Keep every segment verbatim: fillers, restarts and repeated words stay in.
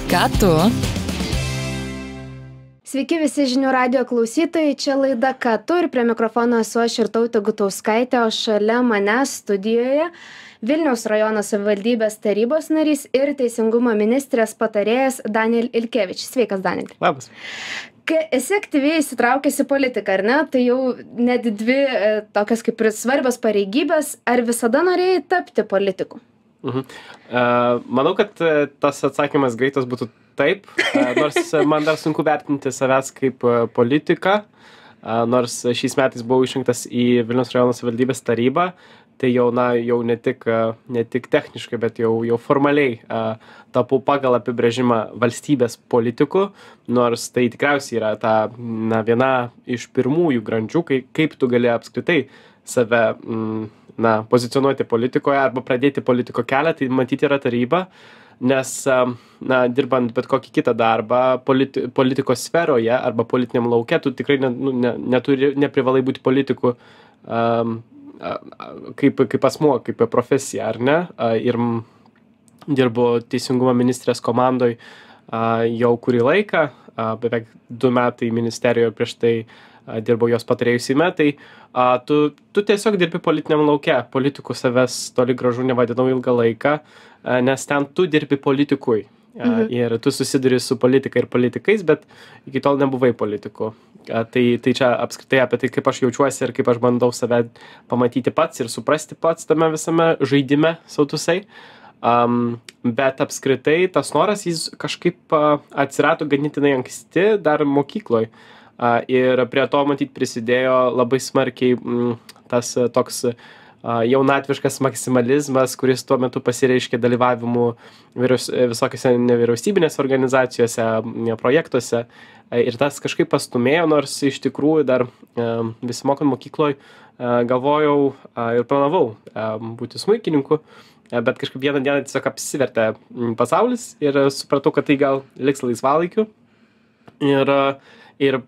Ką tu? Sveiki visi žinių radijo klausytojai, čia laida Ką tu ir prie mikrofono esu aš Irtautė Gutauskaitė, o šalia manęs studijoje Vilniaus rajono savivaldybės tarybos narys ir teisingumo ministrės patarėjas Daniel Ilkevič. Sveikas, Daniel. Labas. Kai esi aktyviai įsitraukęs į politiką, ar ne, tai jau net dvi e, tokios kaip ir svarbios pareigybės, ar visada norėjai tapti politiku? Mhm. Uh, manau, kad uh, tas atsakymas greitas būtų taip, uh, nors uh, man dar sunku vertinti savęs kaip uh, politiką, uh, nors šiais metais buvau išrinktas į Vilniaus rajono savivaldybės tarybą, tai jau, na, jau ne tik, uh, ne tik techniškai, bet jau, jau formaliai uh, tapau pagal apibrėžimą valstybės politikų, nors tai tikriausiai yra ta, na, viena iš pirmųjų grandžių, kai, kaip tu gali apskritai save mm, na, pozicionuoti politikoje arba pradėti politiko kelią, tai matyti yra taryba, nes, na, dirbant bet kokį kitą darbą politi politikos sferoje arba politiniam lauke, tu tikrai ne, nu, ne, neturi, neprivalai būti politiku um, kaip, kaip asmuo, kaip profesija, ar ne? Ir dirbu teisingumo ministrės komandoj jau kurį laiką, beveik du metai ministerijoje, prieš tai dirbau jos patarėjų Seime, tai a, tu, tu tiesiog dirbi politiniam lauke. Politikų savęs toli gražu nevadinau ilgą laiką, a, nes ten tu dirbi politikui. A, mhm. Ir tu susiduri su politika ir politikais, bet iki tol nebuvai politiku. A, tai, tai čia apskritai apie tai, kaip aš jaučiuosi ir kaip aš bandau save pamatyti pats ir suprasti pats tame visame žaidime, sautusai. Um, bet apskritai tas noras jis kažkaip a, atsirado ganėtinai anksti dar mokykloj. Uh, ir prie to, matyt, prisidėjo labai smarkiai mm, tas uh, toks uh, jaunatviškas maksimalizmas, kuris tuo metu pasireiškė dalyvavimu vyriaus, visokiose nevyriausybinėse organizacijose, ne, projektuose. Uh, ir tas kažkaip pastumėjo, nors iš tikrųjų dar uh, besimokant mokykloj uh, galvojau uh, ir planavau uh, būti smuikininku, uh, bet kažkaip vieną dieną tiesiog apsivertė pasaulis ir uh, supratau, kad tai gal liks laisvalaikiu. Ir, uh, ir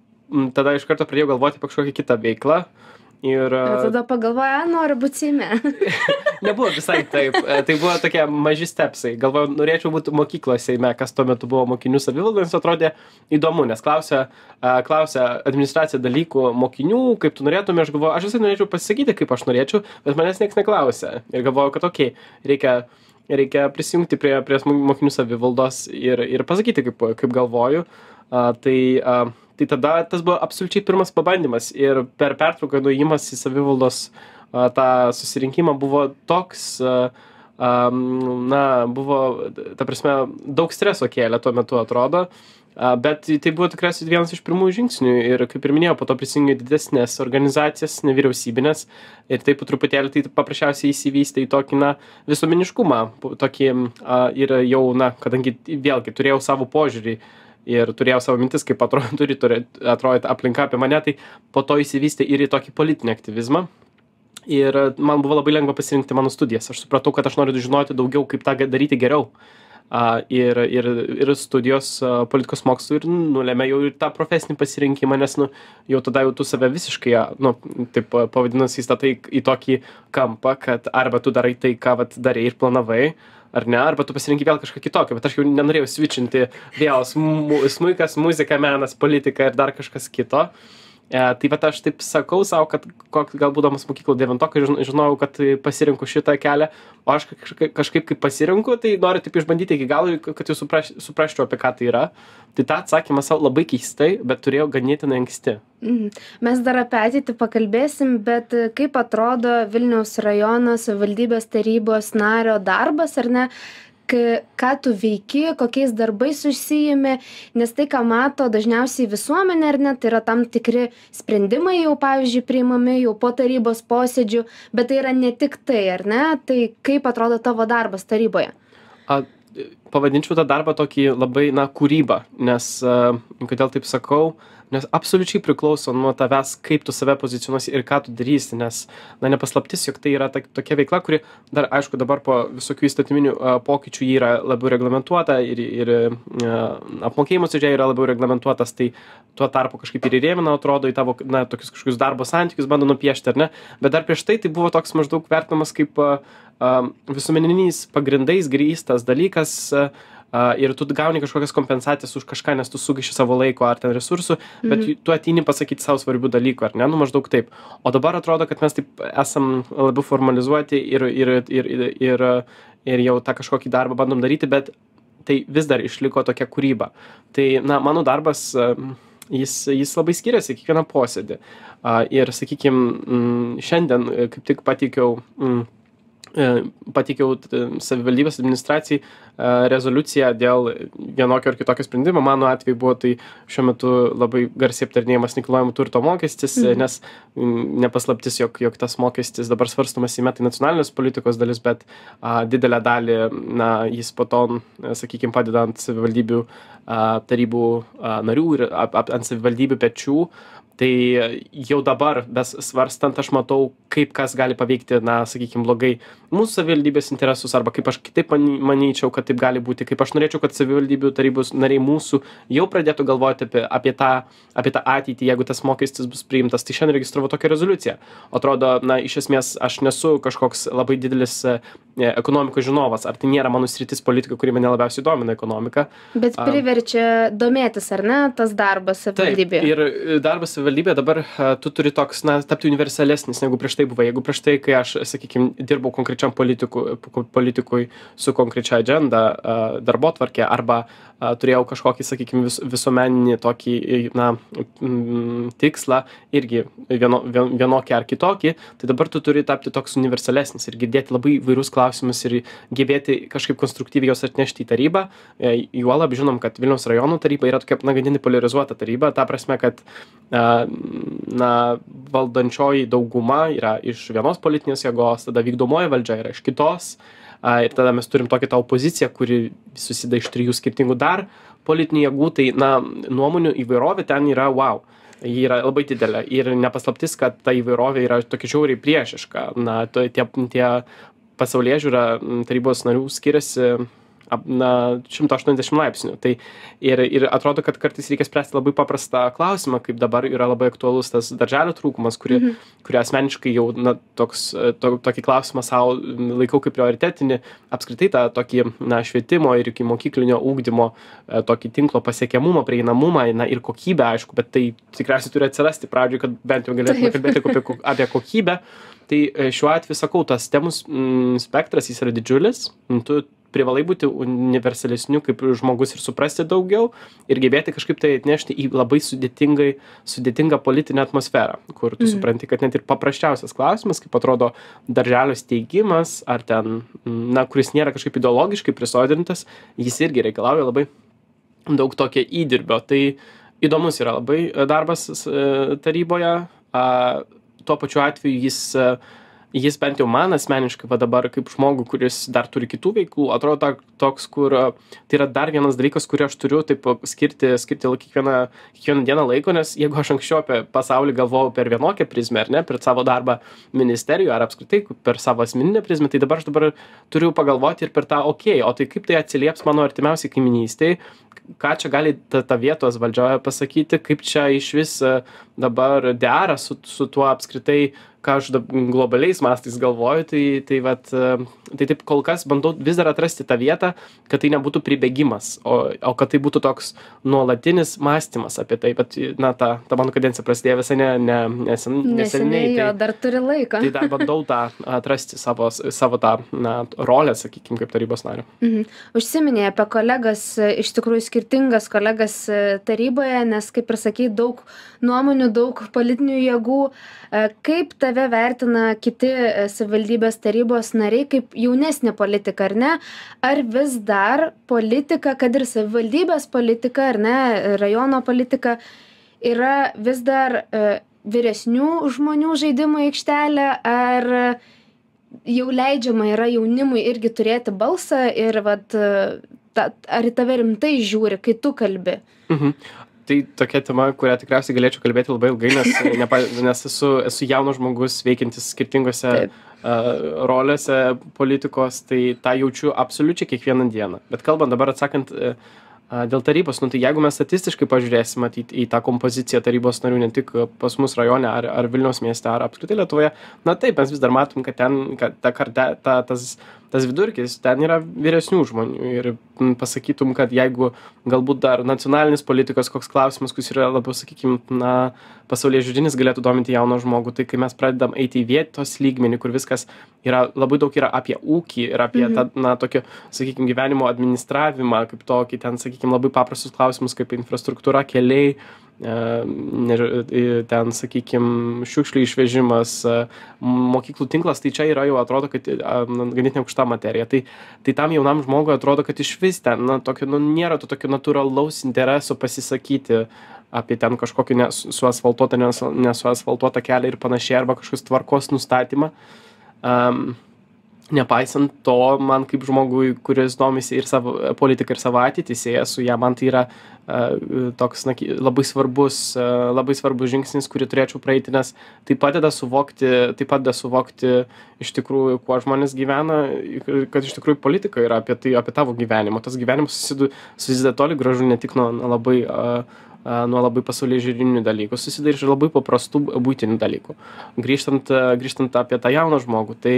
tada iš karto pradėjau galvoti apie kažkokią kitą veiklą. Ir, ir tada pagalvoju, noriu būti Seime. Nebuvo visai taip. Tai buvo tokie maži stepsai. Galvoju, norėčiau būti mokyklos Seime, kas tuo metu buvo mokinių savivalda, nes atrodė įdomu, nes klausia, klausia administracija dalykų mokinių, kaip tu norėtum, aš galvoju, aš visai norėčiau pasisakyti, kaip aš norėčiau, bet manęs nieks neklausia. Ir galvoju, kad okei, okay, reikia, reikia prisijungti prie, prie mokinių savivaldos ir, ir pasakyti, kaip, kaip galvoju. A, tai... A, Tai tada tas buvo absoliučiai pirmas pabandymas ir per pertrauką nuėjimas į savivaldos a, tą susirinkimą buvo toks, a, a, na, buvo, ta prasme, daug streso kėlė tuo metu atrodo, a, bet tai buvo tikriausiai vienas iš pirmųjų žingsnių ir kaip ir minėjau, po to prisijungė didesnės organizacijas, nevyriausybinės ir taip po truputėlį tai paprasčiausiai įsivystė į tokį, na, visuomeniškumą, tokį a, ir jau, na, kadangi vėlgi turėjau savo požiūrį, ir turėjau savo mintis, kaip atrodo, turi atrodyti aplinka apie mane, tai po to įsivystė ir į tokį politinį aktyvizmą. Ir man buvo labai lengva pasirinkti mano studijas. Aš supratau, kad aš noriu žinoti daugiau, kaip tą daryti geriau. Uh, ir, ir, ir studijos uh, politikos mokslų ir nulėmė jau ir tą profesinį pasirinkimą, nes nu, jau tada jau tu save visiškai, nu, taip pavadinus, įstatai į tokį kampą, kad arba tu darai tai, ką vat, darai ir planavai, ar ne, arba tu pasirinki vėl kažką kitokio, bet aš jau nenorėjau switchinti vėl smuikas, muzika, menas, politika ir dar kažkas kito. E, tai vat aš taip sakau savo, kad kok, gal būdamas mokyklų devintokai žinojau, kad pasirinku šitą kelią, o aš kažkaip, kažkaip kaip pasirinku, tai noriu taip išbandyti iki galo, kad jūs supraš, suprasčiau, apie ką tai yra. Tai tą atsakymą savo labai keistai, bet turėjau ganėtinai anksti. Mhm. Mes dar apie ateitį pakalbėsim, bet kaip atrodo Vilniaus rajono savivaldybės tarybos nario darbas, ar ne? Ką tu veiki, kokiais darbais užsiimi, nes tai, ką mato dažniausiai visuomenė, ar ne, tai yra tam tikri sprendimai jau, pavyzdžiui, priimami jau po tarybos posėdžių, bet tai yra ne tik tai, ar ne, tai kaip atrodo tavo darbas taryboje? A, pavadinčiau tą darbą tokį labai, na, kūrybą, nes, a, kodėl taip sakau, nes absoliučiai priklauso nuo tavęs, kaip tu save pozicionuosi ir ką tu darysi, nes, na, nepaslaptis, jog tai yra ta, tokia veikla, kuri dar, aišku, dabar po visokių įstatyminių a, pokyčių jį yra labiau reglamentuota ir, ir a, apmokėjimas už ją yra labiau reglamentuotas, tai tuo tarpu kažkaip ir įrėmina, atrodo, į tavo, na, tokius kažkokius darbo santykius bando nupiešti, ar ne, bet dar prieš tai tai buvo toks maždaug vertinamas kaip a, a, visuomeniniais pagrindais grįstas dalykas, a, a, ir tu gauni kažkokias kompensacijas už kažką, nes tu sugaiši savo laiko ar ten resursų, bet Mhm. tu ateini pasakyti savo svarbių dalykų, ar ne, nu maždaug taip. O dabar atrodo, kad mes taip esam labiau formalizuoti ir, ir, ir, ir, ir, ir jau tą kažkokį darbą bandom daryti, bet tai vis dar išliko tokia kūryba. Tai, na, mano darbas, jis, jis labai skiriasi kiekvieną posėdį. A, ir, sakykime, šiandien kaip tik pateikiau mm, pateikiau savivaldybės administracijai rezoliuciją dėl vienokio ar kitokio sprendimo. Mano atveju buvo tai šiuo metu labai garsiai aptarinėjamas nekilnojamo turto mokestis, mhm. nes nepaslaptis, jog, jog tas mokestis dabar svarstomas Seime, tai nacionalinės politikos dalis, bet a, didelę dalį, na, jis po to, sakykime, padedant savivaldybių a, tarybų a, narių ir ap, ap, ant savivaldybių pečių. Tai jau dabar, besvarstant, aš matau, kaip kas gali paveikti, na, sakykime, blogai mūsų savivaldybės interesus, arba kaip aš kitaip manyčiau, kad taip gali būti, kaip aš norėčiau, kad savivaldybių tarybos nariai mūsų jau pradėtų galvoti apie, apie, tą, apie tą ateitį, jeigu tas mokestis bus priimtas. Tai šiandien registravau tokią rezoliuciją. Atrodo, na, iš esmės, aš nesu kažkoks labai didelis ekonomikos žinovas, ar tai nėra mano sritis politika, kuri mane labiausiai domina ekonomika. Bet priverčia domėtis, ar ne, tas darbas savivaldybėje? Taip, ir darbas savivaldybėje dabar tu turi toks, na, tapti universalesnis, negu prieš tai buvo. Jeigu prieš tai, kai aš, sakykime, dirbau konkrečiam politikui, politikui su konkrečia agenda, darbotvarkė, arba turėjau kažkokį, sakykime, vis, visuomeninį tokį, na, m, tikslą, irgi vieno, vienokį ar kitokį, tai dabar tu turi tapti toks universalesnis ir girdėti labai vairius klausimus ir gebėti kažkaip konstruktyviai jos atnešti į tarybą. Juolab žinom, kad Vilniaus rajonų taryba yra tokia, na, ganėtinai poliarizuota taryba, ta prasme, kad na, valdančioji dauguma yra iš vienos politinės jėgos, tada vykdomoji valdžia yra iš kitos. Ir tada mes turim tokią tą opoziciją, kuri susideda iš trijų skirtingų dar politinių jėgų, tai, na, nuomonių įvairovė ten yra wow. Ji yra labai didelė ir nepaslaptis, kad ta įvairovė yra tokia žiauriai priešiška. Na, tie, tie pasaulėžiūra tarybos narių skiriasi na, šimtas aštuoniasdešimt laipsnių. Tai ir, ir atrodo, kad kartais reikia spręsti labai paprastą klausimą, kaip dabar yra labai aktualus tas darželio trūkumas, kuri, mhm. kuri asmeniškai jau, na, toks, to, tokį klausimą savo laikau kaip prioritetinį, apskritai tą tokį, na, švietimo ir iki mokyklinio ugdymo tokį tinklo pasiekiamumą, prieinamumą, na, ir kokybę, aišku, bet tai tikriausiai turi atsirasti pradžioj, kad bent jau galėtume kalbėti apie, apie kokybę. Tai šiuo atveju, sakau, tas temų spektras, jis yra didžiulis, tu privalai būti universalesniu kaip žmogus ir suprasti daugiau ir gebėti kažkaip tai atnešti į labai sudėtingai, sudėtingą politinę atmosferą, kur tu mhm. supranti, kad net ir paprasčiausias klausimas, kaip atrodo darželio steigimas, ar ten, na, kuris nėra kažkaip ideologiškai prisodintas, jis irgi reikalauja labai daug tokio įdirbio. Tai įdomus yra labai darbas taryboje, tuo pačiu atveju jis jis bent jau man asmeniškai va dabar kaip žmogų, kuris dar turi kitų veiklų, atrodo toks, kur tai yra dar vienas dalykas, kurį aš turiu taip skirti, skirti kiekvieną, kiekvieną dieną laiko, nes jeigu aš anksčiau apie pasaulį galvojau per vienokią prizmę, ar ne, per savo darbą ministerijoje, ar apskritai per savo asmeninę prizmę, tai dabar aš dabar turiu pagalvoti ir per tą, okei, okay, o tai kaip tai atsilieps mano artimiausiai kaimynystėj, ką čia gali ta, ta vietos valdžioje pasakyti, kaip čia iš vis dabar dera su, su tuo apskritai, ką aš globaliais mastais galvoju, tai, tai, vat, tai taip kol kas bandau vis dar atrasti tą vietą, kad tai nebūtų pribėgimas, o, o kad tai būtų toks nuolatinis mąstymas apie tai, bet, na, ta, ta mano kadencija prasidėjo visai ne, ne, nesen, neseniai. Tai, tai, dar turi laiko. Tai dar bandau tą atrasti savo, savo tą, na, rolę, sakykime, kaip tarybos nario. Mhm. Užsiminė apie kolegas, iš tikrųjų skirtingas kolegas taryboje, nes, kaip ir sakei, daug nuomonių, daug politinių jėgų. Kaip tave vertina kiti savivaldybės tarybos nariai kaip jaunesnė politika, ar ne? Ar vis dar politika, kad ir savivaldybės politika, ar ne, rajono politika, yra vis dar e, vyresnių žmonių žaidimų aikštelė, ar jau leidžiama yra jaunimui irgi turėti balsą ir vat, ta, ar į tave rimtai žiūri, kai tu kalbi? Mhm. Tai tokia tema, kurią tikriausiai galėčiau kalbėti labai ilgai, nes, nepa, nes esu, esu jaunas žmogus veikiantis skirtingose uh, rolėse politikos, tai tą jaučiu absoliučiai kiekvieną dieną. Bet kalbant dabar atsakant uh, dėl tarybos, nu tai jeigu mes statistiškai pažiūrėsim į, į tą kompoziciją tarybos narių ne tik pas mus rajone ar, ar Vilniaus mieste ar apskritai Lietuvoje, na taip, mes vis dar matom, kad ten kad ta, ta, ta, tas tas vidurkis, ten yra vyresnių žmonių ir m, pasakytum, kad jeigu galbūt dar nacionalinis politikos koks klausimas, kuris yra labiau, sakykime, na, pasaulyje žiūrinis galėtų dominti jauną žmogų, tai kai mes pradedam eiti į vietos lygmenį, kur viskas yra, labai daug yra apie ūkį ir apie mhm. tą, na, tokio, sakykime, gyvenimo administravimą, kaip tokį, ten, sakykime, labai paprastus klausimus, kaip infrastruktūra, keliai, ten, sakykime, šiukšlių išvežimas, mokyklų tinklas, tai čia yra jau atrodo, kad ganėtinai aukšta materija. Tai, tai tam jaunam žmogui atrodo, kad iš vis ten, na, tokio, nu, nėra to tokio natūralaus intereso pasisakyti apie ten kažkokį nesuasfaltuotą, nesuasfaltuotą kelią ir panašiai, arba kažkokios tvarkos nustatymą. Um, Nepaisant to, man kaip žmogui, kuris domisi ir savo politiką ir savo ateitį sieja su ją, man tai yra uh, toks na, labai svarbus, uh, labai svarbus žingsnis, kurį turėčiau praeiti, nes tai padeda suvokti, tai padeda suvokti iš tikrųjų, kuo žmonės gyvena, kad iš tikrųjų politika yra apie tai, apie tavo gyvenimą. Tas gyvenimas susideda toli gražu ne tik nuo labai, uh, nuo labai pasaulyje žiūrinių dalykų, susideda ir labai paprastų būtinių dalykų. Grįžtant, grįžtant apie tą jauną žmogų, tai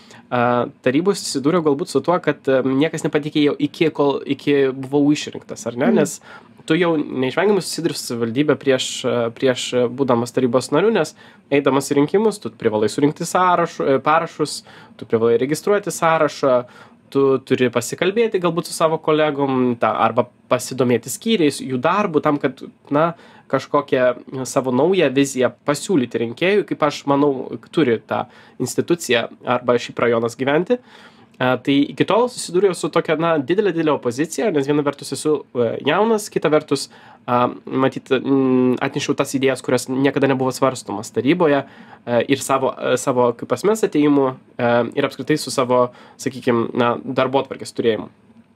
Uh, tarybos susidūrė galbūt su tuo, kad um, niekas nepatikėjo iki, kol iki buvau išrinktas, ar ne? Mm. Nes tu jau neišvengiamai susiduri su savivaldybė prieš, prieš būdamas tarybos nariu, nes eidamas į rinkimus, tu privalai surinkti sąrašų, parašus, tu privalai registruoti sąrašą, tu turi pasikalbėti galbūt su savo kolegom, ta, arba pasidomėti skyriais, jų darbų, tam, kad, na, kažkokią savo naują viziją pasiūlyti rinkėjui, kaip aš manau, turi tą instituciją arba šį rajonas gyventi. Tai iki tol susidūriau su tokia, na, didelė, didelė opozicija, nes viena vertus esu jaunas, kita vertus, matyt, atnešiau tas idėjas, kurios niekada nebuvo svarstomas taryboje ir savo, savo kaip asmens atėjimu ir apskritai su savo, sakykime, na, darbotvarkės turėjimu.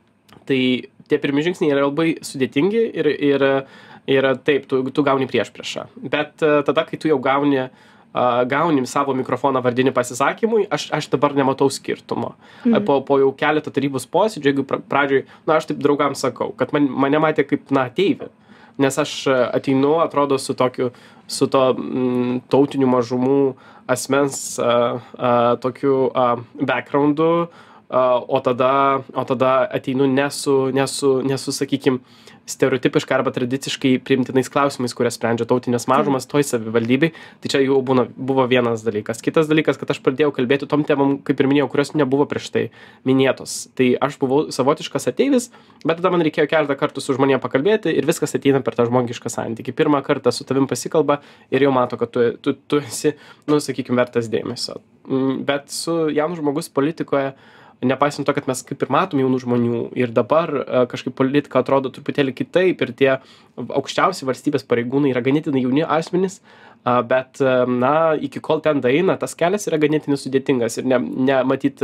Tai tie pirmi žingsniai yra labai sudėtingi ir, ir, ir taip, tu, tu gauni priešpriešą. Bet tada, kai tu jau gauni Uh, gauni savo mikrofoną vardinį pasisakymui, aš, aš dabar nematau skirtumo. Mhm. Po, po jau keletą tarybos posėdžių, jeigu pradžioj, na, aš taip draugams sakau, kad man, mane matė kaip, na, ateivį. Nes aš ateinu, atrodo, su tokiu, su to m, tautinių mažumų asmens uh, uh, tokiu uh, backgroundu, uh, o, tada, o tada ateinu ne su, ne su, ne su, sakykim, stereotipiškai arba tradiciškai priimtinais klausimais, kurias sprendžia tautinės mažumas toj savivaldybei, tai čia jau būna, buvo vienas dalykas. Kitas dalykas, kad aš pradėjau kalbėti tom temom, kaip ir minėjau, kurios nebuvo prieš tai minėtos. Tai aš buvau savotiškas ateivis, bet tada man reikėjo keletą kartų su žmonėm pakalbėti ir viskas ateina per tą žmogišką santykį. Pirmą kartą su tavim pasikalba ir jau mato, kad tu, tu, tu esi, nu, sakykime, vertas dėmesio. Bet su jaunu žmogus politikoje, nepaisant to, kad mes kaip ir matom jaunų žmonių ir dabar kažkaip politika atrodo truputėlį kitaip ir tie aukščiausi valstybės pareigūnai yra ganėtinai jauni asmenys, bet, na, iki kol ten daeina, tas kelias yra ganėtinai sudėtingas ir ne, ne matyt,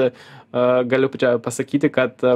galiu čia pasakyti, kad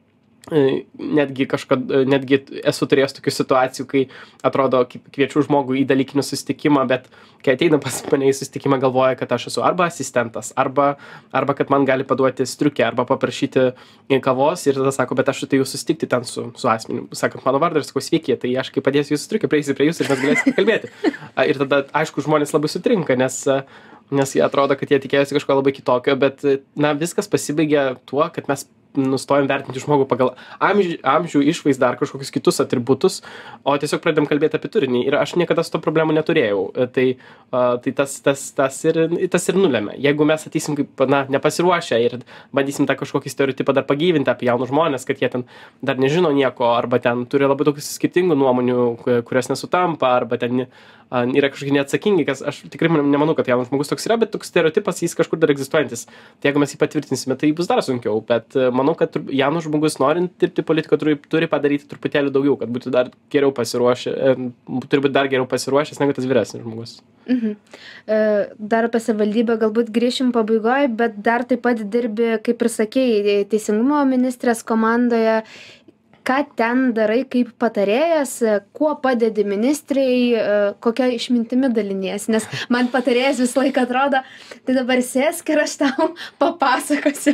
netgi kažkad, netgi esu turėjęs tokių situacijų, kai atrodo, kviečiu žmogų į dalykinį susitikimą, bet kai ateina pas mane į susitikimą, galvoja, kad aš esu arba asistentas, arba, arba kad man gali paduoti striukę, arba paprašyti kavos ir tada sako, bet aš atėjau susitikti ten su, su asmeniu. Sakant mano vardą ir sakau, sveiki, tai aš kai padėsiu jūsų striukę, prieisi prie jūsų ir mes galėsime kalbėti. Ir tada, aišku, žmonės labai sutrinka, nes nes jie atrodo, kad jie tikėjosi kažko labai kitokio, bet, na, viskas pasibaigia tuo, kad mes nustojam vertinti žmogų pagal amžių, amžių išvaizdą ar kažkokius kitus atributus, o tiesiog pradedam kalbėti apie turinį. Ir aš niekada su to problemų neturėjau. Tai, uh, tai tas, tas, tas, ir, tas ir nulėmė. Jeigu mes ateisim kaip, na, nepasiruošę ir bandysim tą kažkokį stereotipą dar pagyvinti apie jaunus žmonės, kad jie ten dar nežino nieko, arba ten turi labai daug skirtingų nuomonių, kurios nesutampa, arba ten uh, yra kažkokie neatsakingi, kas aš tikrai nemanau, kad jaunas žmogus toks yra, bet toks stereotipas jis kažkur dar egzistuojantis. Tai jeigu mes jį patvirtinsime, tai bus dar sunkiau, bet uh, manau, kad jaunas žmogus, norint dirbti politiką, turi, turi padaryti truputėlį daugiau, kad būtų dar geriau pasiruošę, turi būti dar geriau pasiruošęs negu tas vyresnis žmogus. Mhm. Dar apie savivaldybę galbūt grįšim pabaigoje, bet dar taip pat dirbi, kaip ir sakei, teisingumo ministrės komandoje. ką ten darai kaip patarėjas, kuo padedi ministrei, kokia išmintimi dalinies, nes man patarėjas visą laiką atrodo, tai dabar sėsk ir aš tau papasakosiu.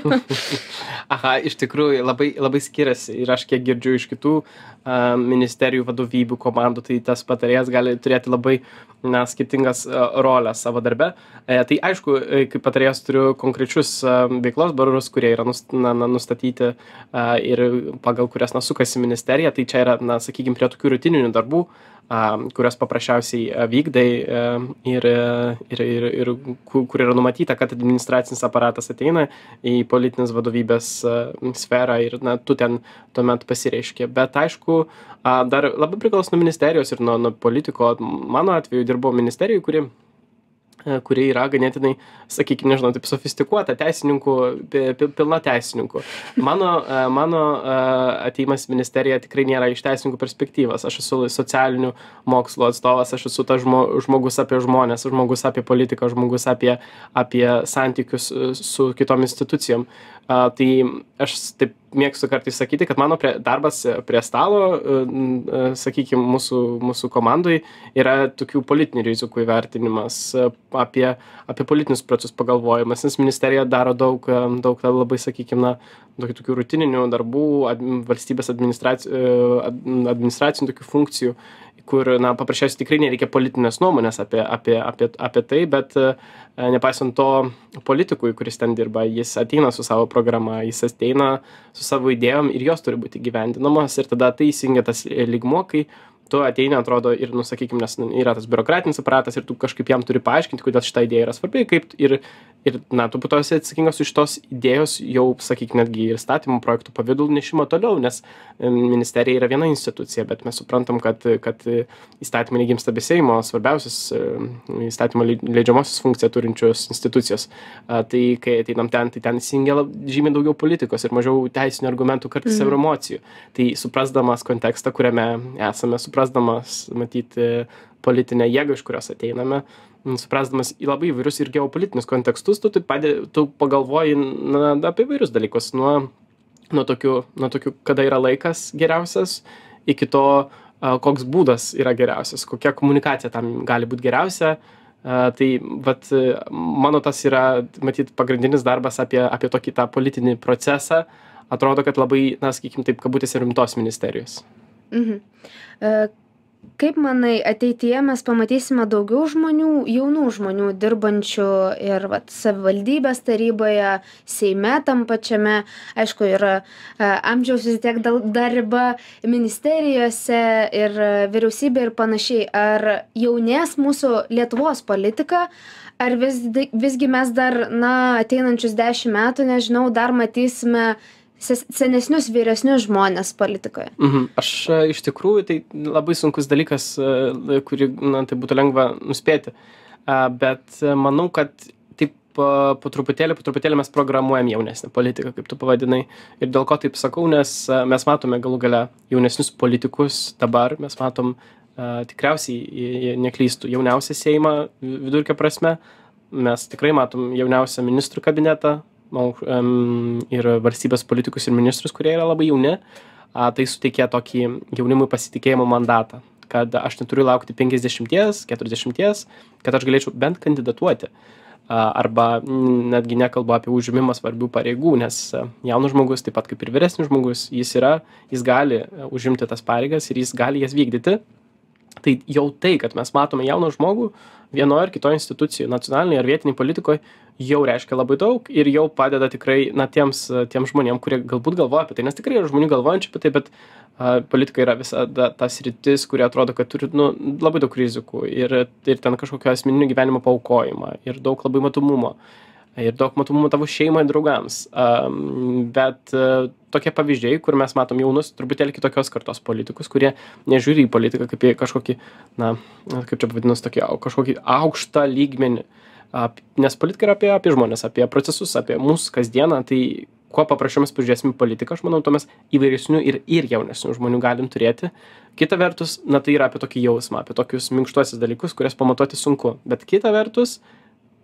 Aha, iš tikrųjų labai, labai skiriasi ir aš kiek girdžiu iš kitų uh, ministerijų vadovybių komandų, tai tas patarėjas gali turėti labai na, skirtingas uh, rolės savo darbe. E, tai aišku, kaip patarėjas turiu konkrečius uh, veiklos barus, kurie yra nust, na, na, nustatyti uh, ir pagal kurias nasukasi ministerija, tai čia yra, na, sakykime, prie tokių rutininių darbų, uh, kurias paprasčiausiai uh, vykdai uh, ir, ir, ir, ir kur yra numatyta, kad administracinis aparatas ateina į politinės vadovybės uh, sferą ir na, tu ten tuomet pasireiškia. Bet aišku, uh, dar labai priklauso nuo ministerijos ir nuo, nuo politiko. Mano atveju dirbau ministerijoje, kuri kurie yra ganėtinai, sakykime, nežinau, taip sofistikuota teisininkų, pilna teisininkų. Mano, mano ateimas į ministeriją tikrai nėra iš teisininkų perspektyvos. Aš esu socialinių mokslų atstovas, aš esu tas žmogus apie žmonės, žmogus apie politiką, žmogus apie, apie santykius su kitom institucijom. Uh, tai aš taip mėgstu kartais sakyti, kad mano prie, darbas prie stalo, uh, uh, sakykime, mūsų, mūsų komandai yra tokių politinių rizikų įvertinimas, uh, apie, apie politinius procesus pagalvojimas, nes ministerija daro daug, um, daug labai, sakykime, na, tokių, tokių rutininių darbų, ad, valstybės administraci, uh, administracinių tokių funkcijų, kur, na, paprasčiausiai tikrai nereikia politinės nuomonės apie, apie, apie, apie tai, bet e, nepaisant to politikui, kuris ten dirba, jis ateina su savo programa, jis ateina su savo idėjom ir jos turi būti gyvendinamos ir tada tai įsijungia tas lygmuo, kai tu ateini, atrodo, ir, nu, sakykime, nes yra tas biurokratinis aparatas ir tu kažkaip jam turi paaiškinti, kodėl šita idėja yra svarbi, kaip ir, ir na, tu po to esi atsakingas už šitos idėjos jau, sakykime, netgi ir statymo projektų pavidalų nešimo toliau, nes ministerija yra viena institucija, bet mes suprantam, kad, kad įstatymai negimsta be Seimo, svarbiausias įstatymo leidžiamosios funkciją turinčios institucijos. Tai kai ateinam ten, tai ten įsijungia žymiai daugiau politikos ir mažiau teisinių argumentų, kartais ir emocijų. Tai suprasdamas kontekstą, kuriame esame, suprasdamas, matyti, politinę jėgą, iš kurios ateiname, suprasdamas į labai įvairius ir geopolitinius kontekstus, tu, padė, tu pagalvoji na, apie įvairius dalykus, nuo, nuo, tokių, nuo tokių, kada yra laikas geriausias, iki to, koks būdas yra geriausias, kokia komunikacija tam gali būti geriausia. Tai vat, mano tas yra, matyt, pagrindinis darbas apie, apie tokį tą politinį procesą. Atrodo, kad labai, na, sakykime, taip, kabutėse rimtos ministerijos. Mhm. Kaip manai, ateityje mes pamatysime daugiau žmonių, jaunų žmonių dirbančių ir vat, savivaldybės taryboje, Seime tam pačiame, aišku, yra amžiaus vis tiek dar riba ministerijose ir vyriausybė ir panašiai. Ar jaunės mūsų Lietuvos politika, ar vis, visgi mes dar, na, ateinančius dešimt metų, nežinau, dar matysime senesnius, vyresnius žmonės politikoje? Mhm. Aš iš tikrųjų, tai labai sunkus dalykas, kurį, na, tai būtų lengva nuspėti. Bet manau, kad taip po truputėlį, po truputėlį mes programuojam jaunesnę politiką, kaip tu pavadinai. Ir dėl ko taip sakau, nes mes matome galų gale jaunesnius politikus dabar, mes matom tikriausiai, neklystų, jauniausią Seimą vidurkio prasme. Mes tikrai matom jauniausią ministrų kabinetą, ir valstybės politikus ir ministrus, kurie yra labai jauni, tai suteikia tokį jaunimui pasitikėjimo mandatą, kad aš neturiu laukti penkiasdešimties, keturiasdešimties, kad aš galėčiau bent kandidatuoti. Arba netgi nekalbu apie užimimą svarbių pareigų, nes jaunas žmogus, taip pat kaip ir vyresnis žmogus, jis yra, jis gali užimti tas pareigas ir jis gali jas vykdyti. Tai jau tai, kad mes matome jauną žmogų vienoje ar kitoje institucijoje, nacionalinėje ar vietiniai politikoje, jau reiškia labai daug ir jau padeda tikrai, na, tiems, tiems žmonėms, kurie galbūt galvoja apie tai, nes tikrai yra žmonių galvojančių apie tai, bet a, politika yra visada tas sritis, kurie atrodo, kad turi, nu, labai daug rizikų ir, ir ten kažkokio asmeninio gyvenimo paaukojimą ir daug labai matomumo. Ir daug matomumo tavo šeimai, draugams. Um, bet uh, tokie pavyzdžiai, kur mes matom jaunus, truputėlį kitokios kartos politikus, kurie nežiūri į politiką kaip į kažkokį, na, kaip čia pavadinus, tokį, kažkokį aukštą lygmenį. Uh, nes politika yra apie, apie žmonės, apie procesus, apie mūsų kasdieną. Tai kuo paprašiau mes pažiūrėsim į politiką, aš manau, to mes įvairesnių ir, ir jaunesnių žmonių galim turėti. Kita vertus, na, tai yra apie tokį jausmą, apie tokius minkštuosius dalykus, kurias pamatuoti sunku. Bet kita vertus,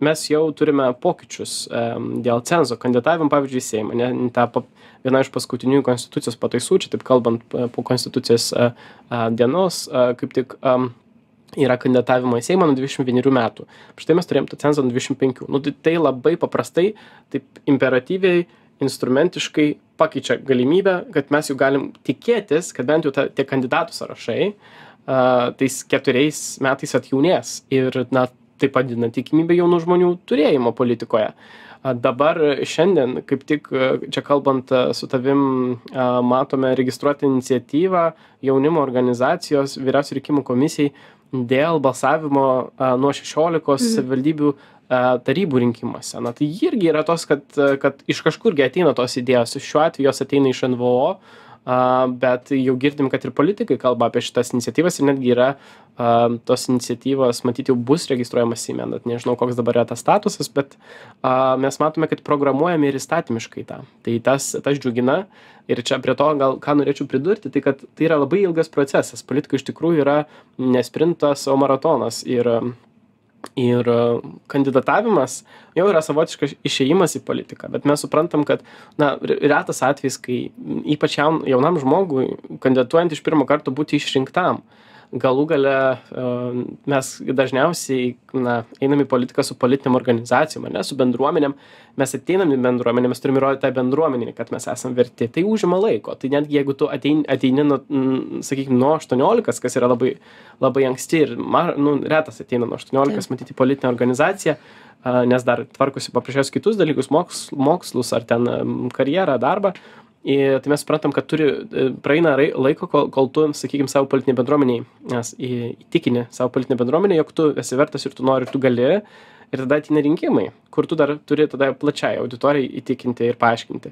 mes jau turime pokyčius dėl cenzo kandidatavimo, pavyzdžiui, Seimą. Ne, ta viena iš paskutinių konstitucijos pataisų, čia taip kalbant po konstitucijos dienos, kaip tik yra kandidatavimo į Seimą nuo dvidešimt vienerių metų. Štai mes turėjom tą cenzą nuo dvidešimt penkių. Nu, tai, tai labai paprastai, taip imperatyviai, instrumentiškai pakeičia galimybę, kad mes jau galim tikėtis, kad bent jau ta, tie kandidatų sąrašai uh, tais keturiais metais atjaunės ir na, tai padidina tikimybę jaunų žmonių turėjimo politikoje. Uh, dabar šiandien, kaip tik uh, čia kalbant uh, su tavim, uh, matome registruoti iniciatyvą jaunimo organizacijos vyriausios rinkimų komisijai dėl balsavimo uh, nuo šešiolikos mhm. savivaldybių tarybų rinkimuose. Na, tai irgi yra tos, kad, kad iš kažkurgi ateina tos idėjos. Šiuo atveju jos ateina iš N V O, bet jau girdim, kad ir politikai kalba apie šitas iniciatyvas ir netgi yra tos iniciatyvos, matyti, jau bus registruojamas Seime. Nežinau, koks dabar yra tas statusas, bet mes matome, kad programuojame ir įstatymiškai tą. Tai tas, tas džiugina. Ir čia prie to, gal ką norėčiau pridurti, tai kad tai yra labai ilgas procesas. Politika iš tikrųjų yra ne sprintas, o maratonas. Ir Ir kandidatavimas jau yra savotiškas išėjimas į politiką, bet mes suprantam, kad na, retas atvejis, kai ypač jaun, jaunam žmogui kandidatuojant iš pirmo karto būti išrinktam. Galų gale mes dažniausiai na, einam į politiką su politiniam organizacijom, ne, su bendruomenėm. Mes ateinam į bendruomenę, mes turime įrodyti tą bendruomenį, kad mes esam verti. Tai užima laiko. Tai netgi jeigu tu ateini, ateini nuo, sakykime, nuo aštuoniolikos, kas yra labai, labai anksti ir nu, retas ateina nuo aštuoniolikos matyti politinę organizaciją, nes dar tvarkosi paprasčiausiai kitus dalykus, moks, mokslus ar ten karjerą, darbą. Ir tai mes suprantam, kad turi praeina laiko, kol, kol tu, sakykime, savo politinį bendruomeniai, nes įtikini savo politinį bendruomenę, jog tu esi vertas ir tu nori, ir tu gali. Ir tada ateina rinkimai, kur tu dar turi tada plačiai auditorijai įtikinti ir paaiškinti.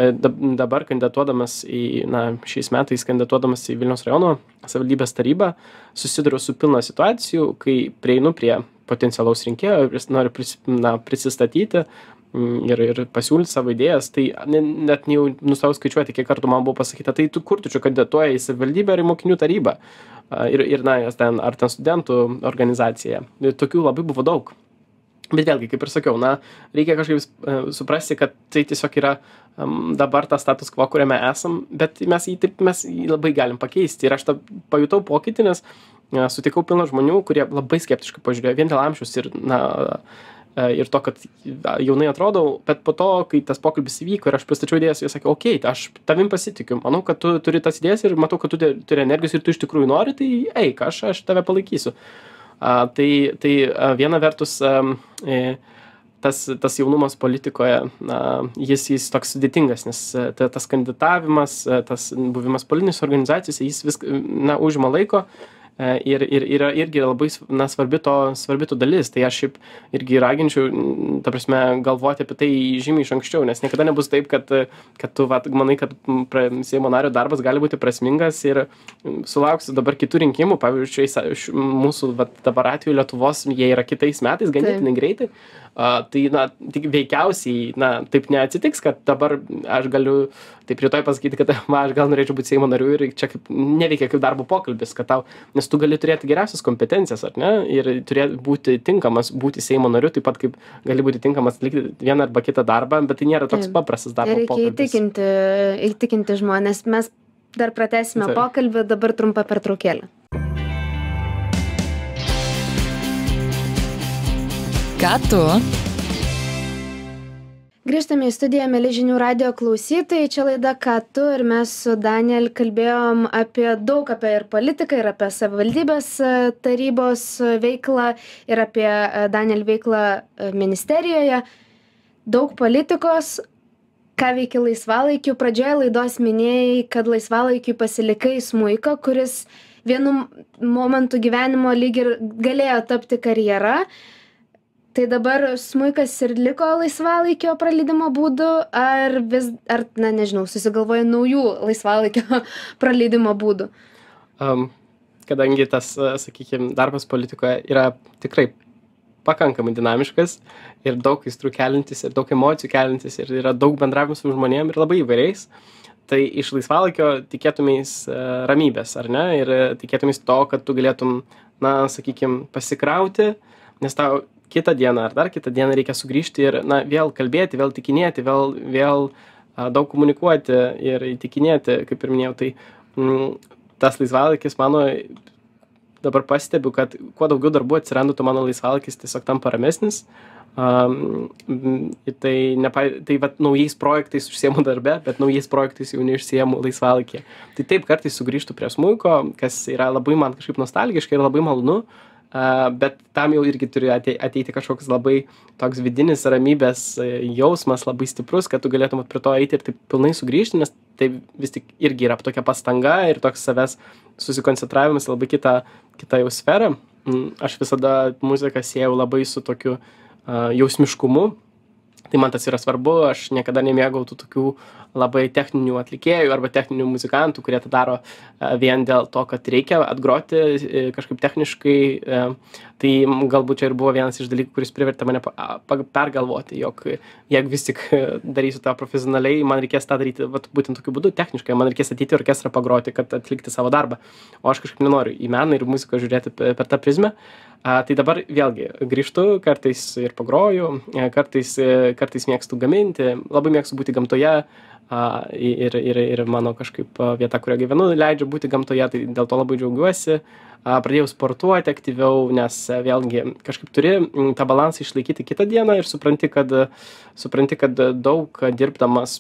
Dabar kandidatuodamas į, na, šiais metais kandidatuodamas į Vilniaus rajono savivaldybės tarybą, susiduriu su pilna situacijų, kai prieinu prie potencialaus rinkėjo, noriu pris, na, prisistatyti ir, ir pasiūlyti savo idėjas, tai net jau nustau skaičiuoti, kiek kartų man buvo pasakyta, tai tu kur tu čia kandidatuoji į savivaldybę ar į mokinių tarybą, ir, ir na, ten, ar ten studentų organizacija. Tokių labai buvo daug. Bet vėlgi, kaip ir sakiau, na, reikia kažkaip uh, suprasti, kad tai tiesiog yra um, dabar tas status quo, kuriame esam, bet mes jį, taip, mes jį labai galim pakeisti. Ir aš tą pajutau pokytį, nes uh, sutikau pilną žmonių, kurie labai skeptiškai pažiūrėjo vien dėl amžiaus ir, na, uh, ir to, kad jaunai atrodau, bet po to, kai tas pokalbis įvyko ir aš pristačiau idėjas, jie sakė, okei, okay, aš tavim pasitikiu, manau, kad tu turi tas idėjas ir matau, kad tu turi energijos ir tu iš tikrųjų nori, tai eik, aš, aš tave palaikysiu. Uh, tai tai uh, viena vertus um, e, tas, tas jaunumas politikoje, uh, jis, jis toks sudėtingas, nes uh, tas kandidatavimas, uh, tas buvimas politinės organizacijose, jis vis na, užima laiko uh, ir, ir yra irgi labai na, svarbi, to, svarbi to dalis. Tai aš šiaip irgi raginčiau, ta prasme, galvoti apie tai žymiai iš anksčiau, nes niekada nebus taip, kad, kad tu vat, manai, kad Seimo nario darbas gali būti prasmingas ir sulauksiu dabar kitų rinkimų, pavyzdžiui, mūsų vat, dabar atveju Lietuvos, jie yra kitais metais, ganėtinai greitai. Uh, tai, na, tik veikiausiai, na, taip neatsitiks, kad dabar aš galiu taip rytoj pasakyti, kad ma, aš gal norėčiau būti Seimo nariu ir čia kaip, neveikia kaip darbo pokalbis, kad tau, nes tu gali turėti geriausias kompetencijas, ar ne, ir turėti būti tinkamas būti Seimo nariu, taip pat kaip gali būti tinkamas atlikti vieną arba kitą darbą, bet tai nėra toks paprastas darbo reikia pokalbis. Reikia įtikinti, įtikinti žmonės. Mes dar pratęsime Taip. pokalbį, dabar trumpa pertraukėlė. Ką tu? Grįžtame į studiją, mėly žinių radijo klausytojai, čia laida Ką tu ir mes su Daniel kalbėjom apie daug apie ir politiką, ir apie savivaldybės tarybos veiklą, ir apie Daniel veiklą ministerijoje. Daug politikos, ką veiki laisvalaikiu. Pradžioje laidos minėjai, kad laisvalaikiu pasilikai smuiką, kuris vienu momentu gyvenimo lyg ir galėjo tapti karjera. Tai dabar smuikas ir liko laisvalaikio praleidimo būdu, ar vis, ar, na, nežinau, susigalvoja naujų laisvalaikio praleidimo būdų? Um, kadangi tas, sakykime, darbas politikoje yra tikrai pakankamai dinamiškas ir daug aistrų kelintis, ir daug emocijų kelintis, ir yra daug bendravimų su žmonėm ir labai įvairiais, tai iš laisvalaikio tikėtumės uh, ramybės, ar ne? Ir tikėtumės to, kad tu galėtum, na, sakykime, pasikrauti, nes tau kitą dieną ar dar kitą dieną reikia sugrįžti ir, na, vėl kalbėti, vėl tikinėti, vėl, vėl a, daug komunikuoti ir įtikinėti, kaip ir minėjau, tai mm, tas laisvalaikis mano, dabar pastebiu, kad kuo daugiau darbų atsiranda, tuo mano laisvalaikis tiesiog tampa ramesnis. Um, tai, nepa, tai vat, naujais projektais užsiemu darbe, bet naujais projektais jau neišsiemu laisvalaikį. Tai taip, kartais sugrįžtu prie smuiko, kas yra labai man kažkaip nostalgiška ir labai malonu, uh, bet tam jau irgi turi ateiti kažkoks labai toks vidinis ramybės jausmas, labai stiprus, kad tu galėtum prie to eiti ir taip pilnai sugrįžti, nes tai vis tik irgi yra tokia pastanga ir toks savęs susikoncentravimas labai kitą, kitą jau sferą. Aš visada muziką siejau labai su tokiu Uh, jausmiškumu, tai man tas yra svarbu, aš niekada nemėgau tų tokių labai techninių atlikėjų arba techninių muzikantų, kurie tą daro uh, vien dėl to, kad reikia atgroti uh, kažkaip techniškai, uh, tai galbūt čia ir buvo vienas iš dalykų, kuris privertė mane pa, pa, pergalvoti, jog jeigu vis tik darysiu tą profesionaliai, man reikės tą daryti vat, būtent tokiu būdu techniškai, man reikės ateiti į orkestrą pagroti, kad atlikti savo darbą, o aš kažkaip nenoriu į meną ir muziką žiūrėti per tą prizmę. A, tai dabar vėlgi grįžtu, kartais ir pagroju, kartais, kartais mėgstu gaminti, labai mėgstu būti gamtoje a, ir, ir, ir mano kažkaip vieta, kurioje gyvenu, leidžia būti gamtoje, tai dėl to labai džiaugiuosi. A, pradėjau sportuoti aktyviau, nes vėlgi kažkaip turi tą balansą išlaikyti kitą dieną ir supranti, kad, supranti, kad daug dirbdamas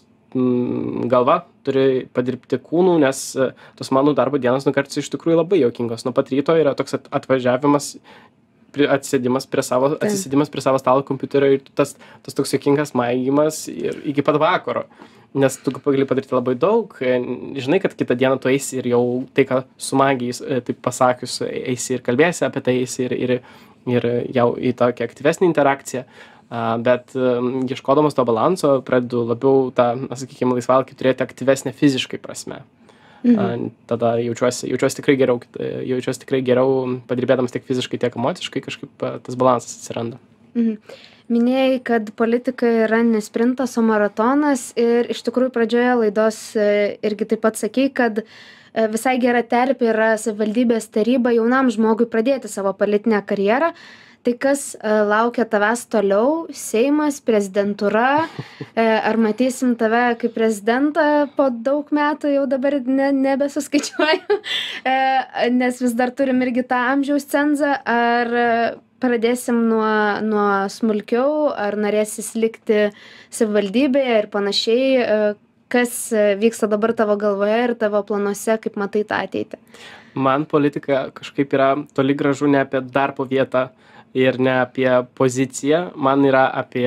galva turi padirbti kūnų, nes tos mano darbo dienos nu kartais iš tikrųjų labai juokingos. Nuo pat ryto yra toks atvažiavimas, atsisėdimas prie savo, atsisėdimas prie savo stalo kompiuterio ir tas, tas toks juokingas maigymas ir iki pat vakaro. Nes tu gali padaryti labai daug, žinai, kad kitą dieną tu eisi ir jau tai, ką su magijais, taip pasakius, eisi ir kalbėsi apie tai, eisi ir, ir, ir jau į tokią aktyvesnį interakciją. Uh, bet um, ieškodamas to balanso, pradedu labiau tą, sakykime, laisvalaikį turėti aktyvesnę fiziškai prasme. Mhm. Uh, tada jaučiuosi, jaučiuosi tikrai geriau, jaučiuosi tikrai geriau padirbėdamas tiek fiziškai, tiek emociškai, kažkaip uh, tas balansas atsiranda. Mhm. Minėjai, kad politika yra ne sprintas, o maratonas ir iš tikrųjų pradžioje laidos irgi taip pat sakei, kad visai gera terpė yra savivaldybės taryba jaunam žmogui pradėti savo politinę karjerą. Tai kas uh, laukia tavęs toliau? Seimas, prezidentūra? E, ar matysim tave kaip prezidentą po daug metų, jau dabar ne, nebesuskaičiuoju, e, nes vis dar turim irgi tą amžiaus cenzą. Ar pradėsim nuo, nuo smulkiau, ar norėsis likti savivaldybėje ir panašiai? E, kas vyksta dabar tavo galvoje ir tavo planuose, kaip matai tą ateitį? Man politika kažkaip yra toli gražu ne apie darbo vietą ir ne apie poziciją, man yra apie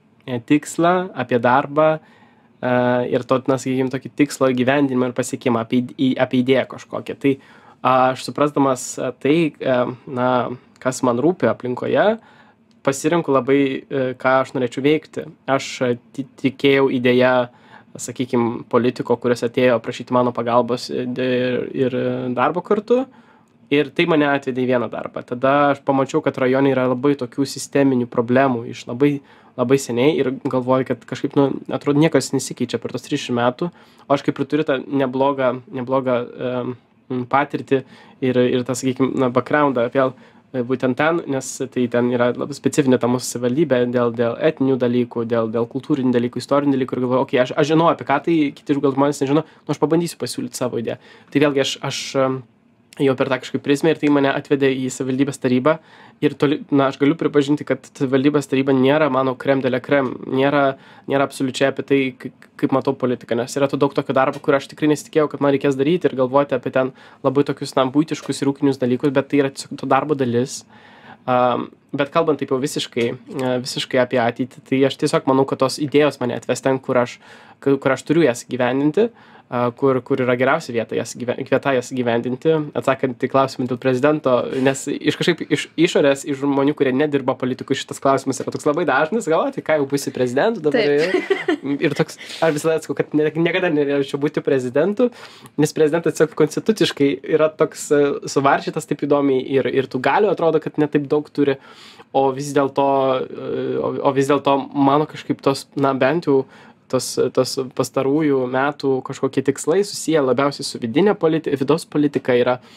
tikslą, apie darbą uh, ir to, na, sakykime, tokį tikslo įgyvendinimą ir pasiekimą, apie, apie idėją kažkokią. Tai aš suprasdamas tai, uh, na, kas man rūpi aplinkoje, pasirinku labai, uh, ką aš norėčiau veikti. Aš tikėjau idėją, sakykime, politiko, kuris atėjo prašyti mano pagalbos ir, ir darbo kartu. Ir tai mane atvedė į vieną darbą. Tada aš pamačiau, kad rajone yra labai tokių sisteminių problemų iš labai, labai seniai ir galvoju, kad kažkaip, nu, atrodo, niekas nesikeičia per tos trisdešimt metų, o aš kaip ir turiu tą neblogą, neblogą um, patirtį ir, ir tą, sakykime, na, backgroundą vėl būtent ten, nes tai ten yra labai specifinė ta mūsų savivaldybė dėl, dėl etinių dalykų, dėl, dėl kultūrinių dalykų, istorinių dalykų ir galvoju, okei, okay, aš, aš žinau apie ką tai, kiti gal žmonės nežino, nu aš pabandysiu pasiūlyti savo idėją. Tai vėlgi aš, aš jau per tą kažkaip prizmę ir tai mane atvedė į savivaldybės tarybą ir toli, na, aš galiu pripažinti, kad savivaldybės taryba nėra mano krem de la krem, nėra, nėra absoliučiai apie tai, kaip matau politiką, nes yra to daug tokio darbo, kur aš tikrai nesitikėjau, kad man reikės daryti ir galvoti apie ten labai tokius, na, buitiškus ir ūkinius dalykus, bet tai yra tiesiog to darbo dalis. Um, bet kalbant taip jau visiškai, visiškai apie ateitį, tai aš tiesiog manau, kad tos idėjos mane atves ten, kur aš, kur aš turiu jas gyvendinti, kur, kur yra geriausia vieta jas, vieta jas gyvendinti, atsakant į klausimą dėl prezidento, nes iš kažkaip iš išorės, iš žmonių, kurie nedirba politikų, šitas klausimas yra toks labai dažnas, galvoju, tai ką jau būsi prezidentu dabar. Ir, ir toks, aš visada atsakau, kad ne, niekada nenorėčiau būti prezidentu, nes prezidentas tiesiog konstituciškai yra toks suvaršytas taip įdomiai ir, ir tų galių atrodo, kad netaip daug turi, o vis dėlto, o, o vis dėlto mano kažkaip tos, na, bent jau tos, tos pastarųjų metų kažkokie tikslai susiję labiausiai su vidinė politika, vidaus politika yra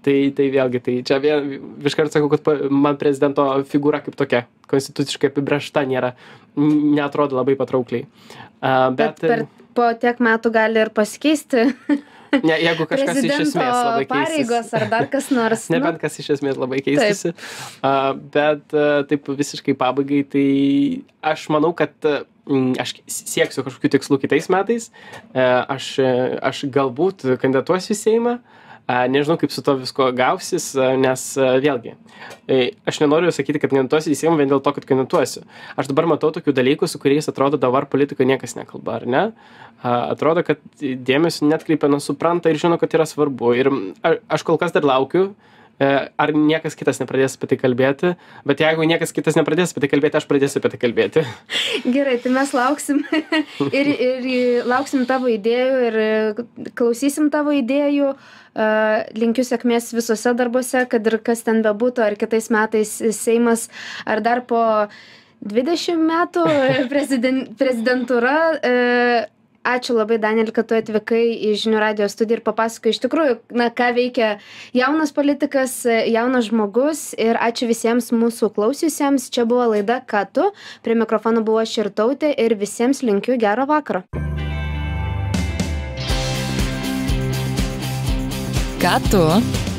Tai, tai vėlgi, tai čia vien, iškart sakau, kad pa- man prezidento figūra kaip tokia, konstituciškai apibrėžta nėra, n- neatrodo labai patraukliai. Uh, Bet bet per po tiek metų gali ir pasikeisti ne, jeigu kažkas iš prezidento esmės labai pareigos keisis. ar dar kas nors. nu, Nebent kas iš esmės labai keistųsi. Uh, bet uh, taip visiškai pabaigai, tai aš manau, kad uh, mm, aš sieksiu kažkokių tikslų kitais metais. Uh, aš, uh, aš galbūt kandidatuosiu į Seimą. A, nežinau, kaip su to visko gausis, a, nes a, vėlgi, e, aš nenoriu sakyti, kad kandidatuosiu į Seimą vien dėl to, kad kandidatuosiu. Aš dabar matau tokių dalykų, su kuriais atrodo dabar politikai niekas nekalba, ar ne? A, atrodo, kad dėmesio netkreipia, nesupranta ir žino, kad yra svarbu. Ir a, aš kol kas dar laukiu, e, ar niekas kitas nepradės apie tai kalbėti, bet jeigu niekas kitas nepradės apie tai kalbėti, aš pradėsiu apie tai kalbėti. Gerai, tai mes lauksim ir, ir lauksim tavo idėjų ir klausysim tavo idėjų. Uh, linkiu sėkmės visose darbuose, kad ir kas ten bebūtų, ar kitais metais Seimas, ar dar po dvidešimt metų preziden, prezidentūra. Uh, ačiū labai, Daniel, kad tu atvykai į Žinių radijo studiją ir papasakoji iš tikrųjų, na, ką veikia jaunas politikas, jaunas žmogus, ir ačiū visiems mūsų klausiusiems. Čia buvo laida Ką tu? Prie mikrofono buvo aš Irtautė ir visiems linkiu gero vakaro. Ką tu?